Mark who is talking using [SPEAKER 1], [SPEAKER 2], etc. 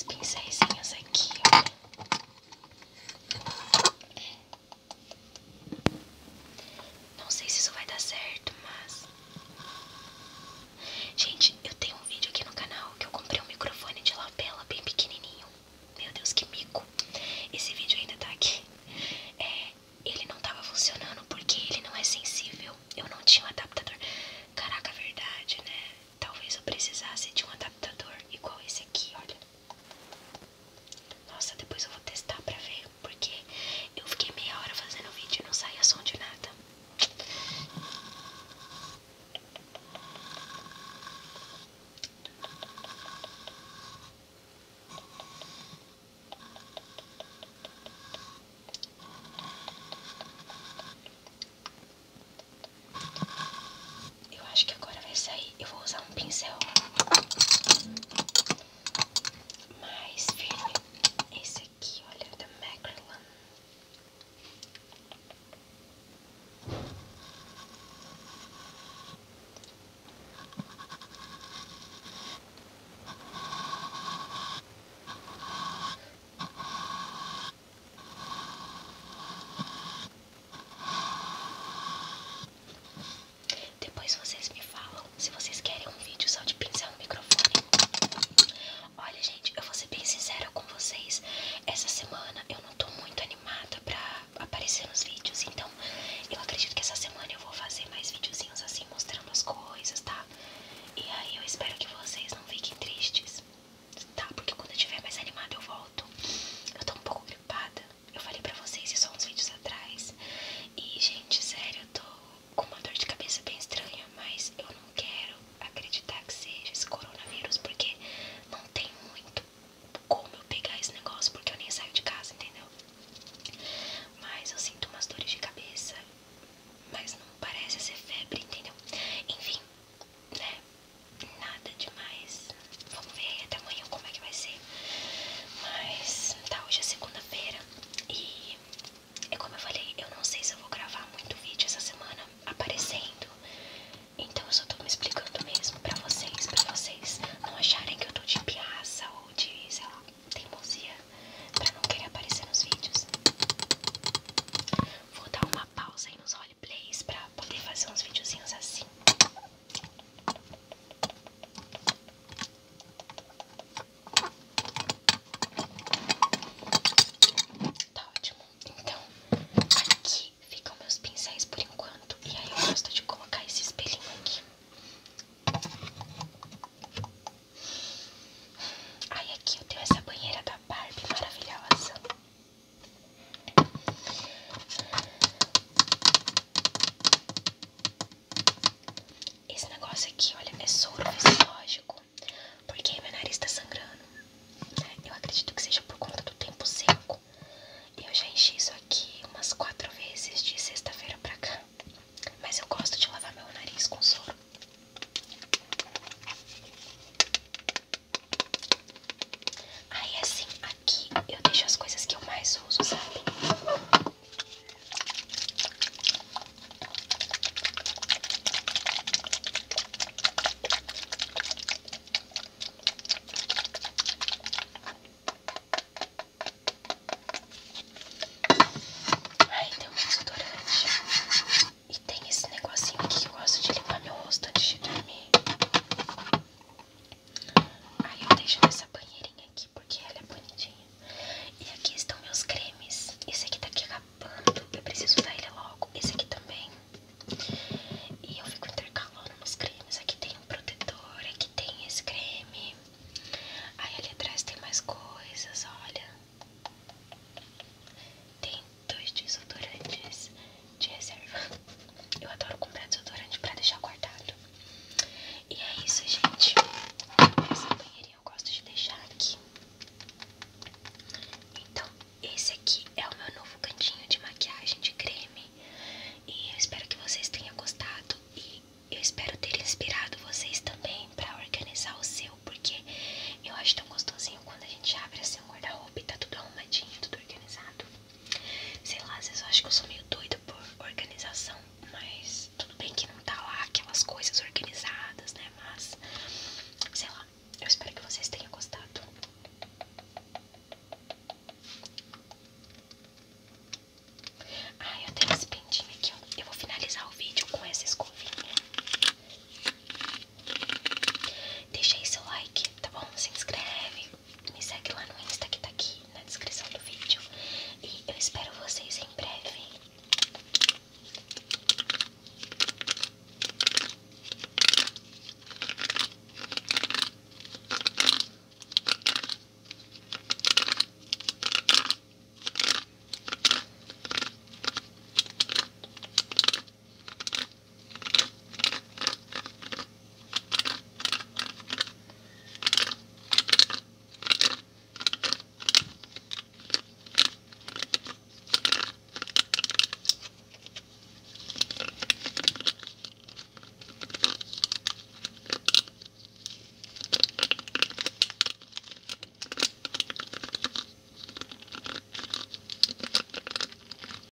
[SPEAKER 1] pincéisinhos aqui, olha. Não sei se isso vai dar certo, mas... Gente, eu tenho um vídeo aqui no canal que eu comprei um microfone de lapela bem pequenininho. Meu Deus, que mico. Esse vídeo ainda tá aqui. Ele não tava funcionando porque ele não é sensível. Eu não tinha um adaptador. Caraca, verdade, né? Talvez eu precisasse de um adaptador igual esse aqui, olha. Nossa, depois eu vou testar pra ver, porque eu fiquei meia hora fazendo vídeo e não saía som de nada. Eu acho que agora vai sair. Eu vou usar um pincel mais firme. Esse aqui, olha, da Macrylan. Depois vocês me falam se vocês querem um vídeo só de pincel no microfone. Olha, gente, eu vou ser bem sincera com vocês. Essa semana eu não tô muito animada pra aparecer nos vídeos. Então, eu acredito que essa semana eu vou fazer mais videozinhos assim, mostrando as coisas, tá? E aí eu espero que vocês não fiquem tristes, tá? Porque quando eu estiver mais animada eu volto. Eu tô um pouco gripada. Eu falei pra vocês isso há uns vídeos atrás. E, gente, sério, eu tô com uma dor de cabeça bem estranha. Mas eu não quero acreditar que seja esse coronavírus, porque não tem muito como eu pegar esse negócio, porque eu nem saio de casa, entendeu? Mas eu sinto umas dores de cabeça, mas não parece ser febre, entendeu? Enfim, né? Nada demais. Vamos ver aí até amanhã como é que vai ser. Mas tá, hoje é segunda-feira e é como eu falei, eu não sei se eu vou gravar muito vídeo essa semana aparecendo. Então eu só tô me explicando mesmo pra vocês não acharem que eu tô de piaça ou de, sei lá, teimosia pra não querer aparecer nos vídeos. Vou dar uma pausa aí nos roleplays pra poder fazer uns videozinhos assim. Tá ótimo. Então, aqui ficam meus pincéis por enquanto. E aí eu gosto de colocar esse espelhinho aqui. Aí aqui eu tenho essa banheira da Barbie maravilhosa. Esse negócio aqui, olha, é soro fisiológico, porque meu nariz tá sangrando, né? Eu acredito que seja